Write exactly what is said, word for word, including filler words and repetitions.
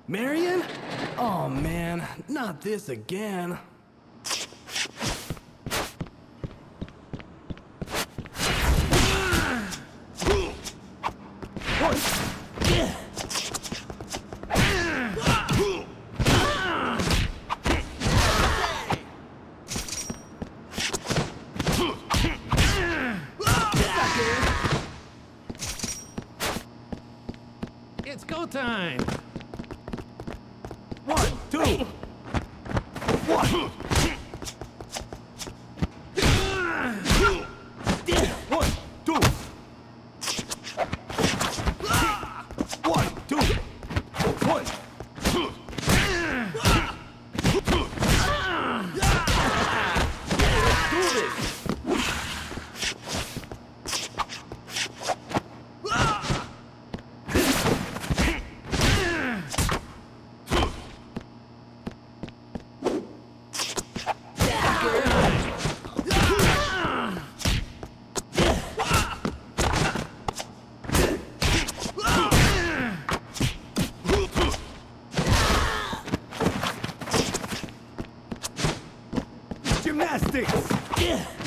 Marion? Oh man, not this again. It's go time! One, two! One! One, two! One, two! One! Do this! Gymnastics!